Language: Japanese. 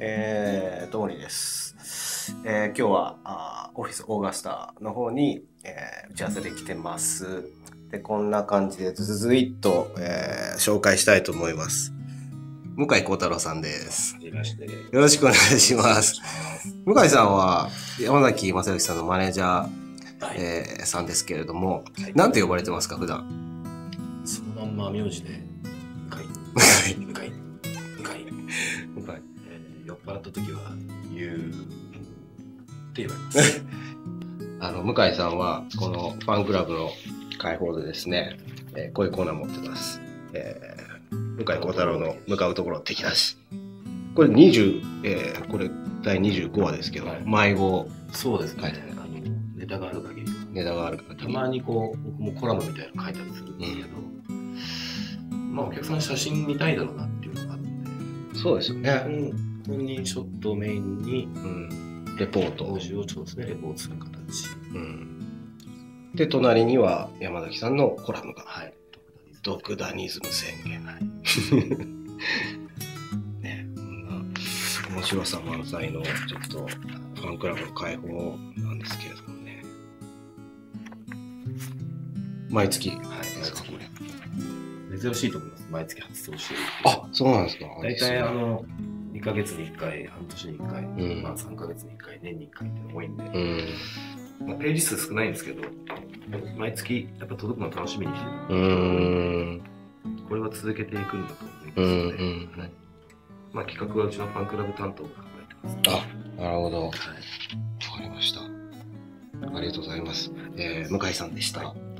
ともりです。今日はオフィスオーガスタの方に、打ち合わせで来てます。で、こんな感じでずいっと、紹介したいと思います。向井幸太郎さんです。よろしくお願いします。向井さんは山崎正義さんのマネージャー、さんですけれども、なんて呼ばれてますか普段？ そのまんま名字で向井酔っ払った時は言うって言われます。 向井さんはこのファンクラブの開放でですね、こういうコーナー持ってます。向井幸太郎の向かうところ敵なし。これ20、これ第25話ですけど、迷子。 そうですね。ネタがある限りは。 ネタがある限り。 たまにこう僕もコラムみたいなの書いたりするんですけど、まあお客さん写真見たいだろうなっていうのがあって。 そうですよね。 本人ショットをメインに、 レポート文字をちょっとレポートする形。 で隣には山崎さんのコラムが。 はい。 ドクダニズム宣言。ね、こんな面白さ満載のちょっとファンクラブの開放なんですけれどもね。毎月ですかこれ。 珍しいと思います。毎月発送してる。 あ、そうなんですか。 大体2ヶ月に1回、半年に1回、3ヶ月に1回、年に1回っていうのが多いんで、ページ数少ないんですけど、毎月やっぱ届くの楽しみにしてる。これは続けていくんだと思いますので、企画はうちのファンクラブ担当が考えてます。 あ、なるほど。わかりました。ありがとうございます。向井さんでした。